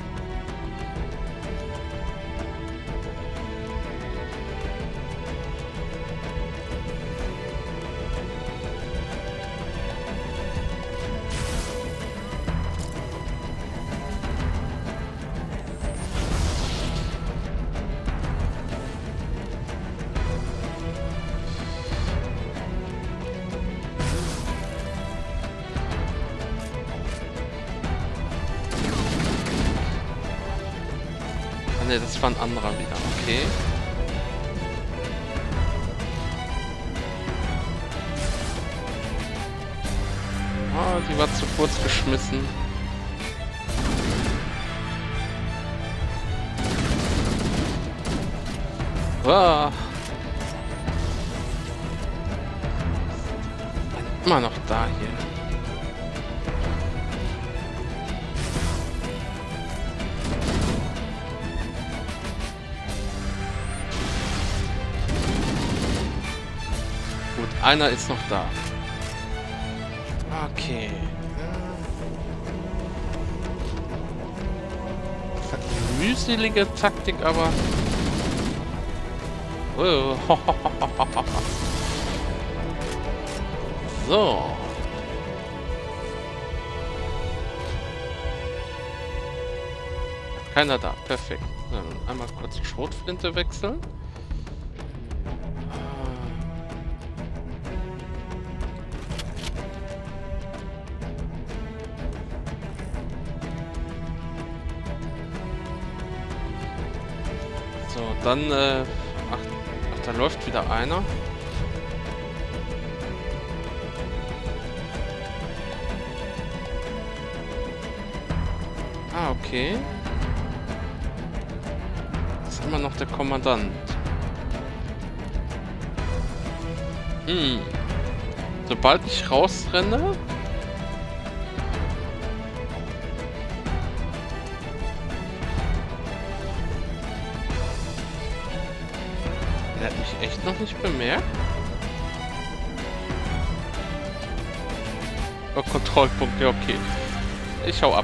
Ne, das war ein anderer wieder. Okay. Ah, die war zu kurz geschmissen. Ah. Immer noch da hier. Einer ist noch da. Okay. Das hat eine mühselige Taktik, aber... Oh. So. Keiner da. Perfekt. Dann einmal kurz Schrotflinte wechseln. So, dann, ach, da läuft wieder einer. Ah, okay. Das ist immer noch der Kommandant. Sobald ich rausrenne... Er hat mich echt noch nicht bemerkt. Oh, Kontrollpunkt, ja okay. Ich hau ab.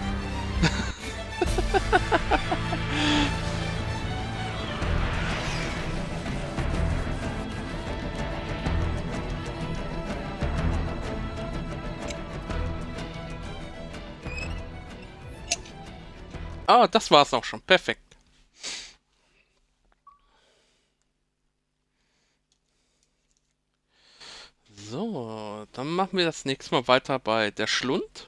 Ah, das war's auch schon. Perfekt. So, dann machen wir das nächste Mal weiter bei der Schlund.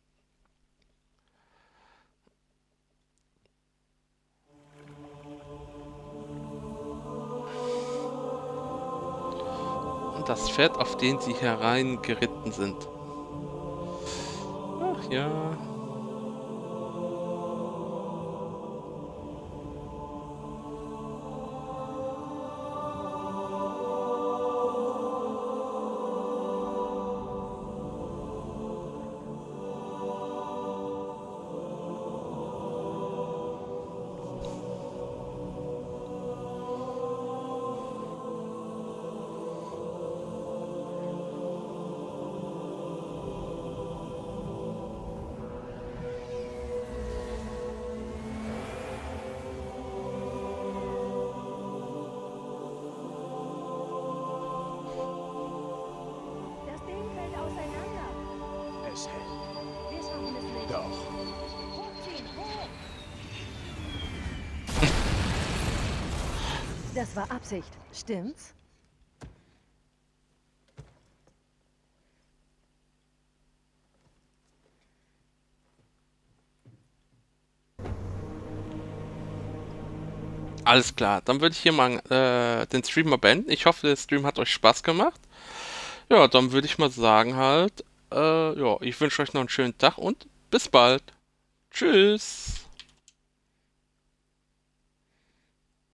Und das Pferd, auf den sie hereingeritten sind. Ach ja. Das Ding fällt auseinander. Es hält. Wir schaffen es nicht. Doch. Hochziehen, hoch! Das war Absicht, stimmt's? Alles klar, dann würde ich hier mal den Stream mal beenden. Ich hoffe, der Stream hat euch Spaß gemacht. Ja, dann würde ich mal sagen halt, ja, ich wünsche euch noch einen schönen Tag und bis bald. Tschüss.